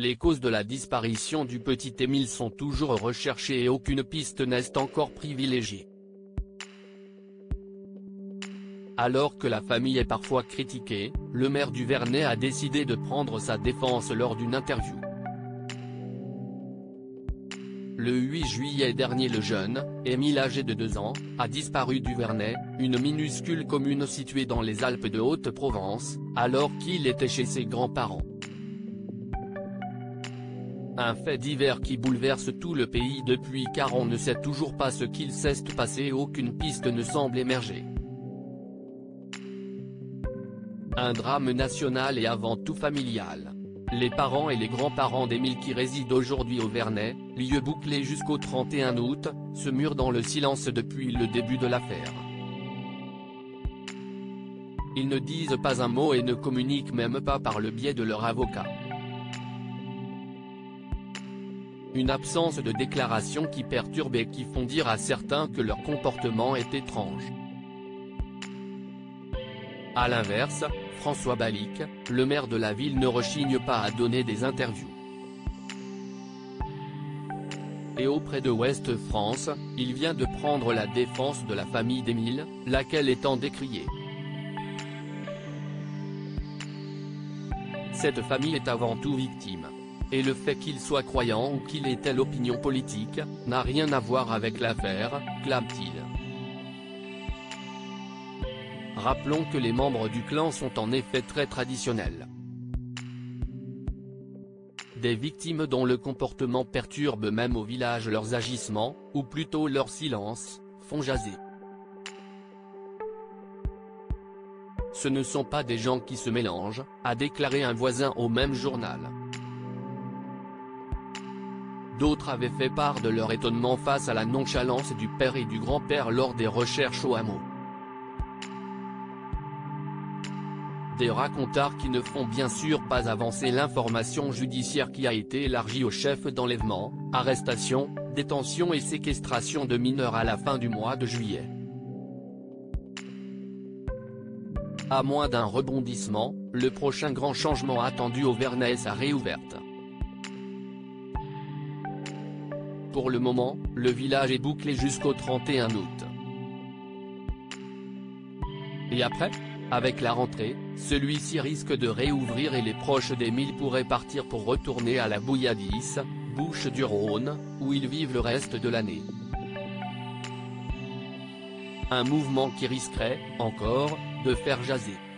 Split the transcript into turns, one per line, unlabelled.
les causes de la disparition du petit Émile sont toujours recherchées et aucune piste n'est encore privilégiée. Alors que la famille est parfois critiquée, le maire du Vernet a décidé de prendre sa défense lors d'une interview. Le 8 juillet dernier, le jeune, Émile âgé de 2 ans, a disparu du Vernet, une minuscule commune située dans les Alpes de Haute-Provence, alors qu'il était chez ses grands-parents. Un fait divers qui bouleverse tout le pays depuis, car on ne sait toujours pas ce qu'il s'est passé et aucune piste ne semble émerger. Un drame national et avant tout familial. Les parents et les grands-parents d'Émile qui résident aujourd'hui au Vernet, lieu bouclé jusqu'au 31 août, se murent dans le silence depuis le début de l'affaire. Ils ne disent pas un mot et ne communiquent même pas par le biais de leur avocat. Une absence de déclaration qui perturbe et qui font dire à certains que leur comportement est étrange. A l'inverse, François Balic, le maire de la ville, ne rechigne pas à donner des interviews. Et auprès de Ouest France, il vient de prendre la défense de la famille d'Émile, laquelle étant décriée. Cette famille est avant tout victime. Et le fait qu'il soit croyant ou qu'il ait telle opinion politique, n'a rien à voir avec l'affaire, clame-t-il. Rappelons que les membres du clan sont en effet très traditionnels. Des victimes dont le comportement perturbe même au village leurs agissements, ou plutôt leur silence, font jaser. Ce ne sont pas des gens qui se mélangent, a déclaré un voisin au même journal. D'autres avaient fait part de leur étonnement face à la nonchalance du père et du grand-père lors des recherches au hameau. Des racontards qui ne font bien sûr pas avancer l'information judiciaire qui a été élargie au chef d'enlèvement, arrestation, détention et séquestration de mineurs à la fin du mois de juillet. À moins d'un rebondissement, le prochain grand changement attendu au Vernet est sa réouverte. Pour le moment, le village est bouclé jusqu'au 31 août. Et après ? Avec la rentrée, celui-ci risque de réouvrir et les proches d'Émile pourraient partir pour retourner à la Bouilladisse, Bouches-du-Rhône, où ils vivent le reste de l'année. Un mouvement qui risquerait, encore, de faire jaser.